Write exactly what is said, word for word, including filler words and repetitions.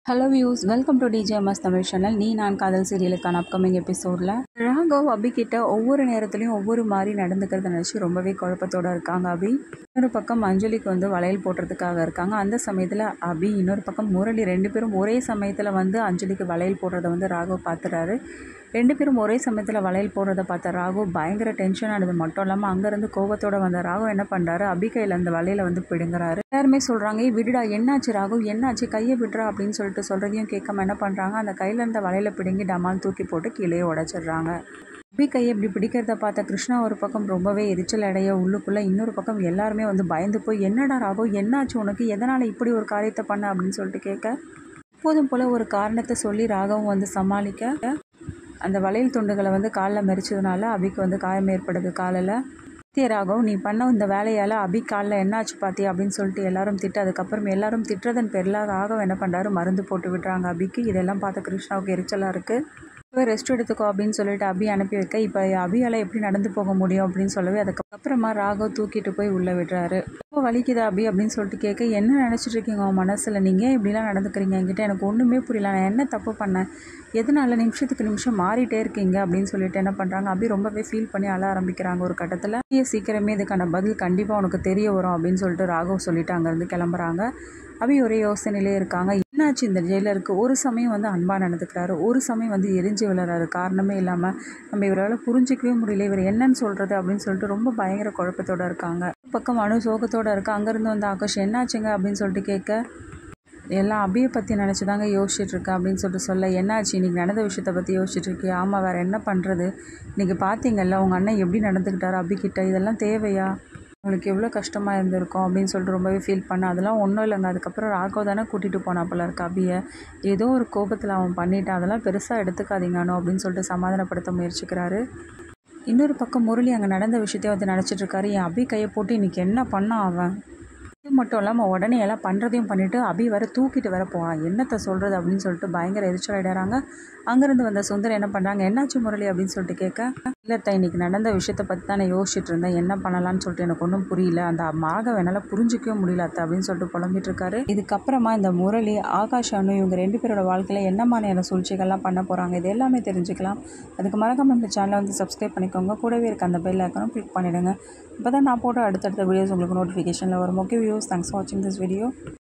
Hello views, welcome to DJMS Tamil channel. நீ நான் காதல் சீரியலுக்கான அப்கமிங் எபிசோடில் ராகவ் அபி கிட்ட ஒவ்வொரு நேரத்துலையும் ஒவ்வொரு மாதிரி நடந்துக்கிறத நினச்சி ரொம்பவே குழப்பத்தோடு இருக்காங்க. அபி இன்னொரு பக்கம் அஞ்சலிக்கு வந்து வளையல் போடுறதுக்காக இருக்காங்க. அந்த சமயத்தில் அபி இன்னொரு பக்கம் முரளி ரெண்டு பேரும் ஒரே சமயத்தில் வந்து அஞ்சலிக்கு வளையல் போடுறத வந்து ராகவ் பார்த்துறாரு. ரெண்டு பேரும் ஒரே சமயத்தில் வளையல் போடுறத பார்த்த ராகவ் பயங்கர டென்ஷன் ஆனது மட்டும் இல்லாமல் அங்கேருந்து கோபத்தோடு வந்த ராகவ் என்ன பண்ணுறாரு, அபி கையில் அந்த வளையலை வந்து பிடுங்குறாரு. எல்லாருமே சொல்கிறாங்க, விடுடா, என்னாச்சு ராகவ், என்னாச்சு, கையை விடுறா அப்படின்னு சொல்லிட்டு சொல்கிறதையும் கேட்காம என்ன பண்ணுறாங்க, அந்த கையில் இருந்த வளையலை பிடுங்கி டமால் தூக்கி போட்டு கீழே உடைச்சிடுறாங்க. அபி கையை இப்படி பிடிக்கிறத பார்த்த கிருஷ்ணா ஒரு பக்கம் ரொம்பவே எரிச்சல் அடைய, உள்ளுக்குள்ளே இன்னொரு பக்கம் எல்லாருமே வந்து பயந்து போய், என்னடா ராகவ், என்னாச்சு உனக்கு, எதனால் இப்படி ஒரு காரியத்தை பண்ண அப்படின்னு சொல்லிட்டு கேட்க, எப்போதும் போல் ஒரு காரணத்தை சொல்லி ராகவும் வந்து சமாளிக்க அந்த வளையல் துண்டுகளை வந்து காலில் மெரிச்சதுனால அபிக்கு வந்து காயம் ஏற்படுது காலில். சத்திய ராகவ், நீ பண்ண இந்த வேலையால் அபி காலில் என்னாச்சு பார்த்தியா அப்படின்னு சொல்லிட்டு எல்லாரும் திட்டு, அதுக்கப்புறம் எல்லாரும் திட்டுறதன் பேரில் ராகவ் என்ன பண்ணுறாரு, மருந்து போட்டு விடுறாங்க அபிக்கு. இதெல்லாம் பார்த்த கிருஷ்ணாவுக்கு எரிச்சலாக இருக்குது. ரெஸ்ட் எடுத்துக்கோ அப்படின்னு சொல்லிட்டு அபி அனுப்பி வைக்க, இப்போ அபியால் எப்படி நடந்து போக முடியும் அப்படின்னு சொல்லவே அதுக்கப்புறமா ராகவ் தூக்கிட்டு போய் உள்ளே விடுறாரு. இப்போ வலிக்குதா அபி அப்படின்னு சொல்லிட்டு கேட்க, என்ன நினச்சிட்டு இருக்கீங்க உன் மனசில், நீங்கள் இப்படிலாம் நடந்துக்கிறீங்க என்கிட்ட, எனக்கு ஒன்றுமே புரியல, நான் என்ன தப்பு பண்ணேன், எதனால நிமிஷத்துக்கு நிமிஷம் மாறிட்டே இருக்கீங்க அப்படின்னு சொல்லிட்டு என்ன பண்ணுறாங்க, அபி ரொம்பவே ஃபீல் பண்ணி அழ ஆரம்பிக்கிறாங்க. ஒரு கட்டத்தில் சீக்கிரமே இதுக்கான பதில் கண்டிப்பாக உனக்கு தெரிய வரும் அப்படின்னு சொல்லிட்டு ராகவ் சொல்லிட்டு அங்கேருந்து கிளம்புறாங்க. அபி ஒரே யோசனையிலே இருக்காங்க. என்னாச்சு இந்த ஜெயிலருக்கு, ஒரு சமயம் வந்து அன்பாக நடந்துக்கிறாரு, ஒரு சமயம் வந்து எரிஞ்சு விழுறாரு, காரணமே இல்லாமல் நம்ம இவரால் புரிஞ்சிக்கவே முடியல, இவர் என்னன்னு சொல்கிறது அப்படின்னு சொல்லிட்டு ரொம்ப பயங்கர குழப்பத்தோடு இருக்காங்க. பக்கம் அணு சோகத்தோடு இருக்கா. அங்கேருந்து வந்து ஆகாஷ் என்னாச்சுங்க அப்படின்னு சொல்லிட்டு கேட்க, எல்லாம் அபியை பற்றி நினச்சி தாங்க யோசிச்சுட்டு இருக்கேன் அப்படின்னு சொல்லிட்டு சொல்ல, என்னாச்சு இன்றைக்கி நடந்த விஷயத்தை பற்றி யோசிச்சுட்டு இருக்கியா, ஆமாம் வேறு என்ன பண்ணுறது, இன்றைக்கி பார்த்தீங்கல்ல உங்கள் அண்ணன் எப்படி நடந்துக்கிட்டார் அபிக்கிட்ட, இதெல்லாம் தேவையா, உங்களுக்கு எவ்வளோ கஷ்டமாக இருந்திருக்கும் அப்படின்னு சொல்லிட்டு ரொம்பவே ஃபீல் பண்ண, அதெல்லாம் ஒன்றும் இல்லைங்க. அதுக்கப்புறம் ராகவ் தானே கூட்டிகிட்டு போனாப்பில் இருக்க அபியை, ஏதோ ஒரு கோபத்தில் அவன் பண்ணிட்டான், அதெல்லாம் பெருசாக எடுத்துக்காதீங்கன்னு அப்படின்னு சொல்லிட்டு சமாதானப்படுத்த முயற்சிக்கிறாரு. இன்னொரு பக்கம் முரளி அங்கே நடந்த விஷயத்தையும் வந்து நினச்சிட்டு இருக்காரு. என் அபி கையை போட்டு இன்றைக்கி என்ன பண்ணான் அவன், இது மட்டும் இல்லாமல் உடனே எல்லாம் பண்ணுறதையும் பண்ணிவிட்டு அபி வர தூக்கிட்டு வர போவான், என்னத்தை சொல்கிறது அப்படின்னு சொல்லிட்டு பயங்கர எரிச்சல் ஆகிடுறாங்க. அங்கேருந்து வந்த சுந்தர் என்ன பண்ணுறாங்க, என்னாச்சு முரளி அப்படின்னு சொல்லிட்டு கேட்க, இல்லைத்த இன்றைக்கி நடந்த விஷயத்தை பற்றி தான் நான் யோசிச்சுட்டு இருந்தேன், என்ன பண்ணலான்னு சொல்லிட்டு எனக்கு ஒன்றும் புரியல, அந்த மாக என்னால் புரிஞ்சிக்கவே முடியல அத்தை அப்படின்னு சொல்லிட்டு புலம்பிட்டு இருக்காரு. இதுக்கப்புறமா இந்த முரளி ஆகாஷ் அனு இவங்க ரெண்டு பேரோட வாழ்க்கையில் என்ன மாதிரியான சூழ்ச்சிகள்லாம் பண்ண போகிறாங்க, இது எல்லாமே தெரிஞ்சுக்கலாம். அதுக்கு மறக்காம இந்த சேனலை வந்து சப்ஸ்கிரைப் பண்ணிக்கோங்க, கூடவே இருக்க அந்த பெல் ஐக்கானும் கிளிக் பண்ணிவிடுங்க. இப்போ தான் நான் போட்டு அடுத்தடுத்த வீடியோஸ் உங்களுக்கு நோட்டிஃபிகேஷனில் வரும். ஓகே வியூஸ், தேங்க்ஸ் ஃபார் வாட்சிங் திஸ் வீடியோ.